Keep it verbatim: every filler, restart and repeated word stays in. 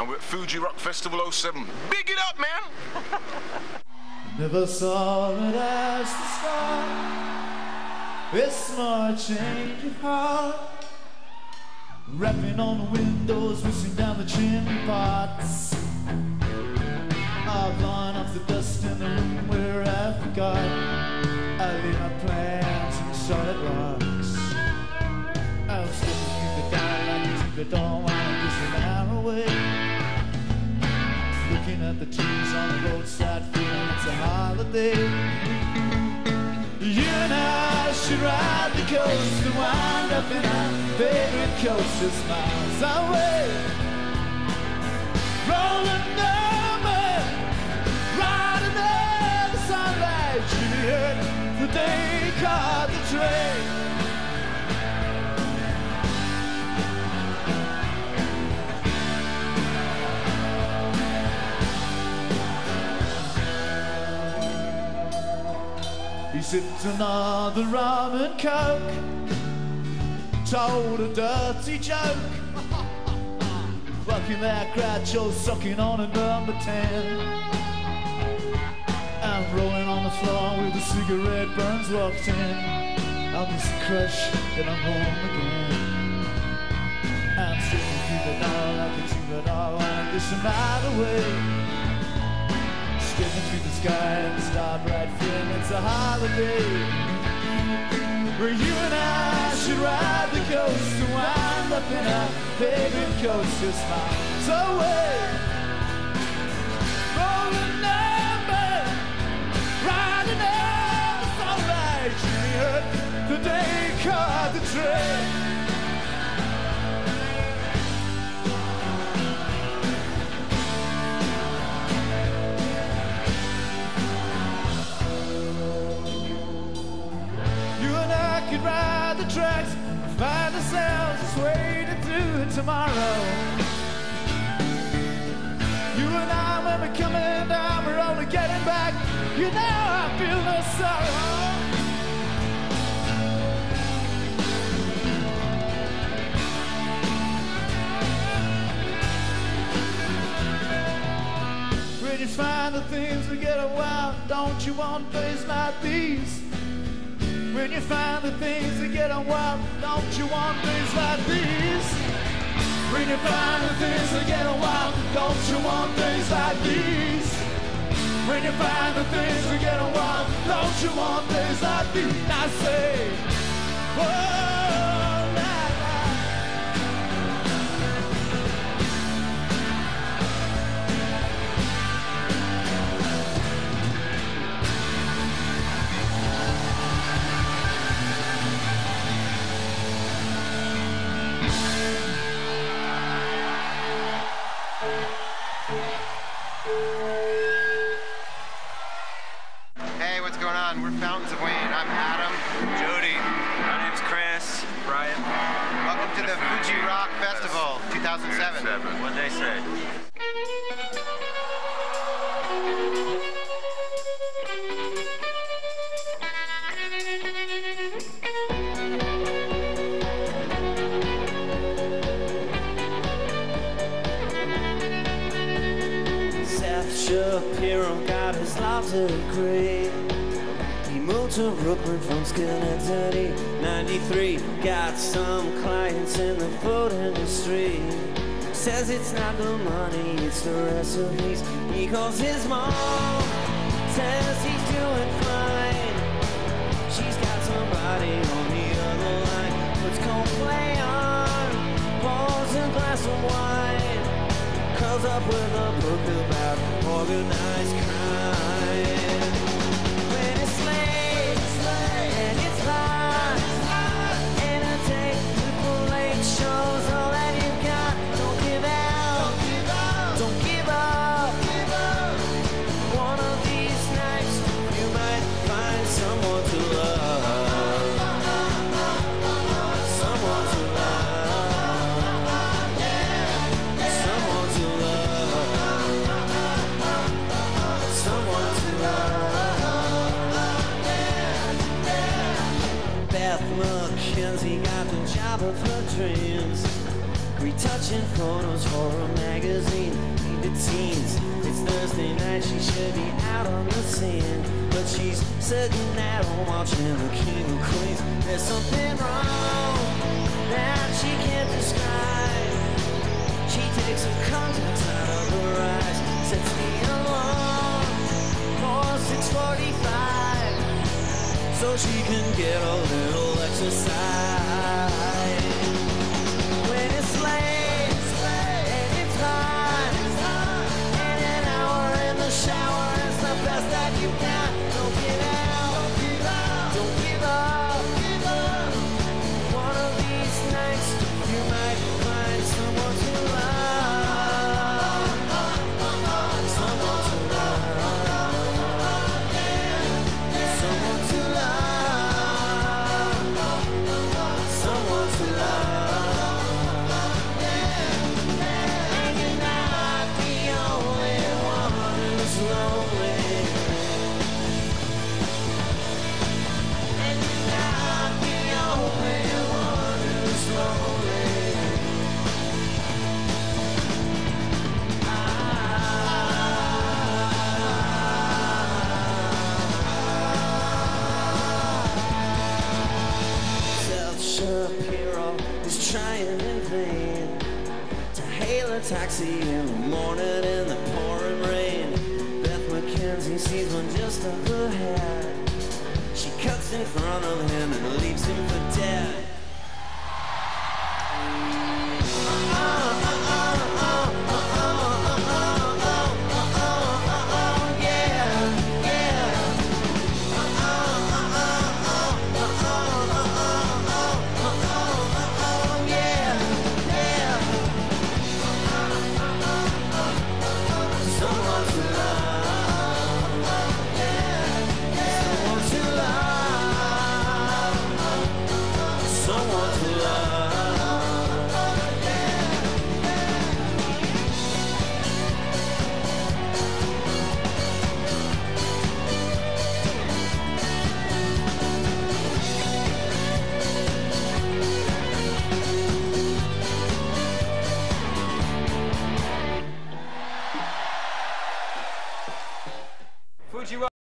and we're at Fuji Rock Festival oh seven. Big it up, man! Never saw it as the start. It's more a change of heart. Rapping on the windows, whistling down the chimney pots. I've gone off the dust in the room where I forgot I leave my plans in solid rocks. I was slipping through the door like a tinker door while I just an hour away. Looking at the trees on the roadside, feeling it's a holiday. You and I should ride the coast and wind up in our favorite coast just miles away. Rolling number, riding in the sunlight, Juliet, the day caught the train. He sipped another rum and coke, told a dirty joke, fucking that Groucho sucking on a number ten. I'm rolling on the floor with a cigarette burns walked in. I'm just crushed and I'm home again. I'm sitting through the door like a troubadour while I'm just a mile away. Stepping through the sky and the starbright film, it's a holiday. Where you and I should ride the coast and wind up in our favorite coast just miles away. Rolling number, riding out the sunlight, Juliet, the day caught the train. Could ride the tracks and find ourselves just waiting through tomorrow. You and I, when we're coming down, we're only getting back. You know I feel no sorrow. When you find the things we get a while, don't you want days like these? When you find the things that get on wild, don't you want days like these? When you find the things that get on wild, don't you want days like these? When you find the things that get on wild, don't you want days like these? I say, whoa, la, la. Hey, what's going on? We're Fountains of Wayne. I'm Adam. Jody. My name's Chris. Brian. Welcome to the Fuji Rock Festival two thousand seven. What'd they say? Shapiro got his life to agree. He moved to Brooklyn from Schenectady. ninety-three, got some clients in the food industry. Says it's not the money, it's the recipes. He calls his mom, says he's doing fine. She's got somebody on the other line. Puts Coldplay on, pours a glass of wine, curls up with a book about organized crime. When it's late, and it's hot, and I take people late shows, all that you got. Don't give out, don't give up. One of these nights, you might find someone to love. Someone to love. Someone to love. Someone to love. Beth McKenzie got the job of her dreams, retouching photos for a magazine. should be out on the scene, but she's sitting at home watching the King of Queens. There's something wrong that she can't describe. She takes her contacts out of her eyes, sets the alarm for six forty-five, so she can get a little exercise. When it's late and it's hot, and an hour in the shower is the best that you've got. Don't give out, don't give up. One of these nights you might find someone to love, someone to love, someone to love, someone to love. And you're not the only one who's lonely. And you're not the only one who's lonely. Seth Shapiro is trying in vain to hail a taxi in the morning in the pouring rain. Beth McKenzie sees one just up ahead. She cuts in front of him and leaves him for dead. Uh, uh, uh, uh.